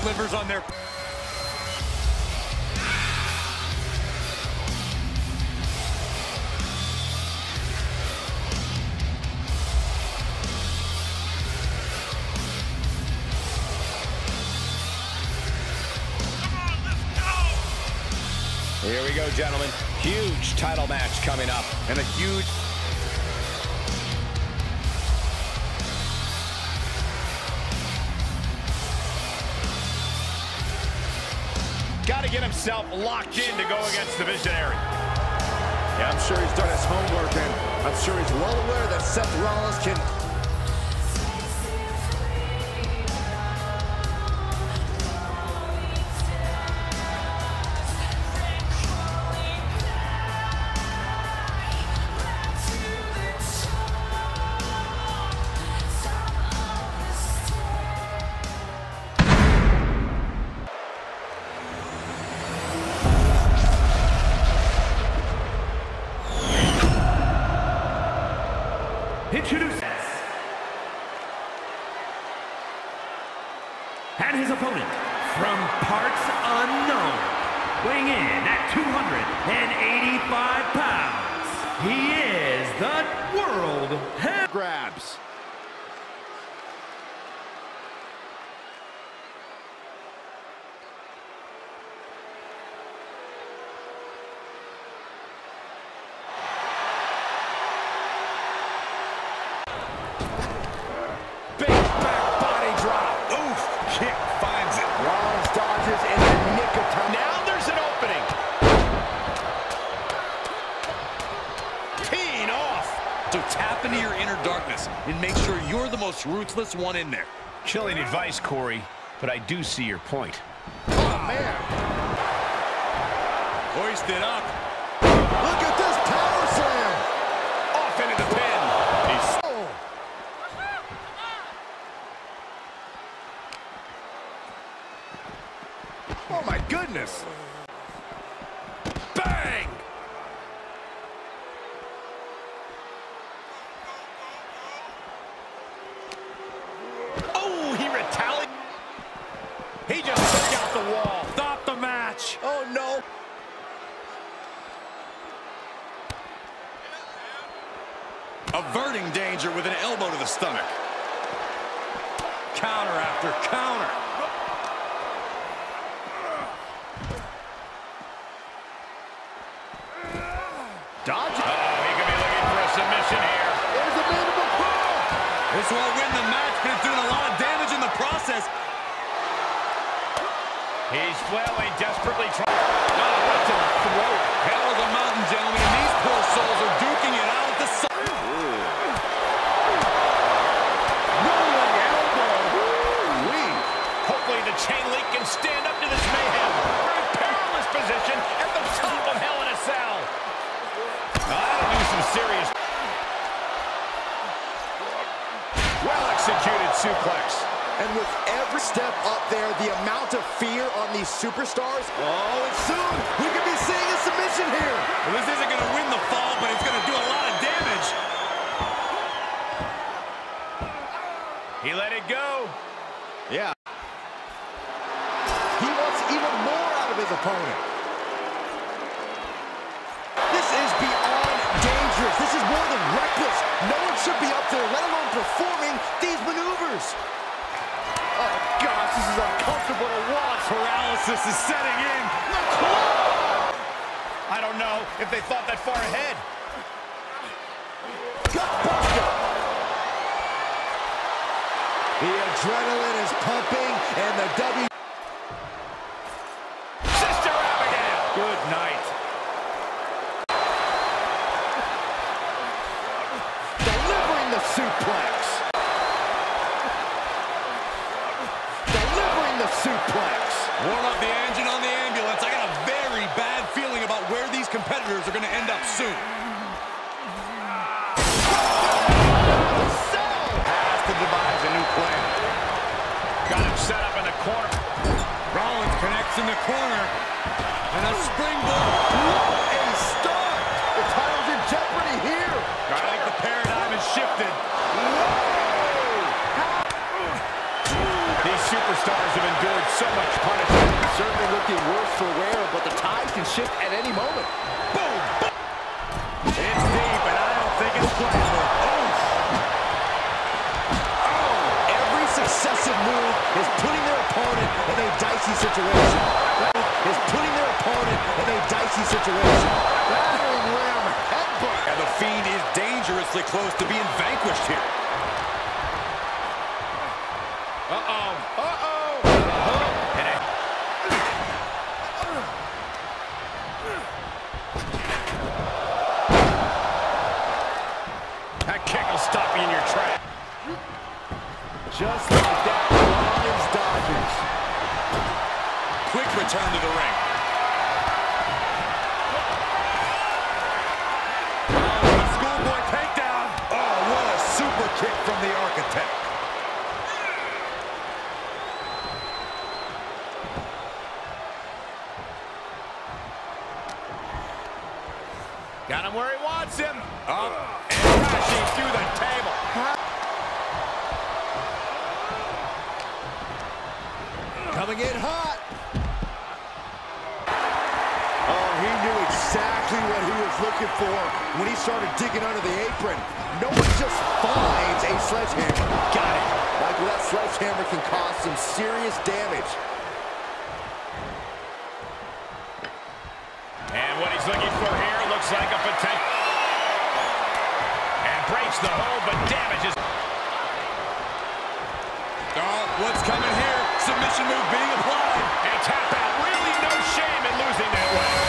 delivers on their... Here we go, gentlemen. Huge title match coming up. And a huge... Got to get himself locked in to go against the Visionary. Yeah, I'm sure he's done his homework, and I'm sure he's well aware that Seth Rollins can... Introduces and his opponent from parts unknown, weighing in at 285 pounds, he is the World Heavyweight. grabs. Big back body drop. Oof. Kick finds it. Rollins dodges in the nick of time. Now there's an opening. Teeing off. So tap into your inner darkness and make sure you're the most ruthless one in there. Chilling advice, Corey, but I do see your point. Oh, man. Hoisted up. Look at this power slam. Off into the pin. He's... Oh. Oh, my goodness. Bang! Oh, he retaliated. He just took out the wall. Stop the match. Oh, no. Averting danger with an elbow to the stomach. Counter after counter. Dodge. Oh, he could be looking for a submission here. There's a mandible claw. This won't win the match, but it's doing a lot of damage in the process. He's flailing, desperately trying. Oh, right to the throat. Hell of a mountain, gentlemen, and these poor souls are duking it out at the side. Rolling elbow. Ooh-wee. Hopefully the chain link can stand up to this mayhem. Very perilous position at the top of Hell in a Cell. That'll do some serious. Well-executed suplex. And with every step up there, the amount of fear on these superstars, oh, it's soon. We could be seeing a submission here. Well, this isn't going to win the fall, but it's going to do a lot of damage. He let it go. Yeah. He wants even more out of his opponent. This is beyond dangerous. This is more than reckless. No one should be up there, let alone performing these maneuvers. Oh, gosh, this is uncomfortable to watch. Paralysis is setting in. I don't know if they thought that far ahead. Gutbuster. The adrenaline is pumping, and the Sister Abigail. Good night. delivering the suplex. Delivering the suplex. Warm up the engine on the ambulance. I got a very bad feeling about where these competitors are going to end up soon. Has to devise a new plan. Got him set up in the corner. Rollins connects in the corner. And a springboard. What a start. The title's in jeopardy here. I think the paradigm has shifted. The These superstars have endured so much punishment. Certainly looking worse for wear, but the tide can shift at any moment. Boom! It's deep, and I don't think it's playable. Every successive move is putting their opponent in a dicey situation. Battering rim headbutt. And the Fiend is dangerously close to being vanquished here. That kick will stop you in your tracks. Just like that, Rollins dodges. Quick return to the ring. A schoolboy takedown. Oh, what a super kick from the Architect. Got him where he wants him. Up and crashing through the table. Coming in hot. Oh, he knew exactly what he was looking for when he started digging under the apron. No one just finds a sledgehammer. Got it. Michael, that sledgehammer can cause some serious damage. And what he's looking for here looks like a potential. And breaks the hold, but damages. Oh, what's coming here? Submission move being applied. And tap out. Really no shame in losing that way.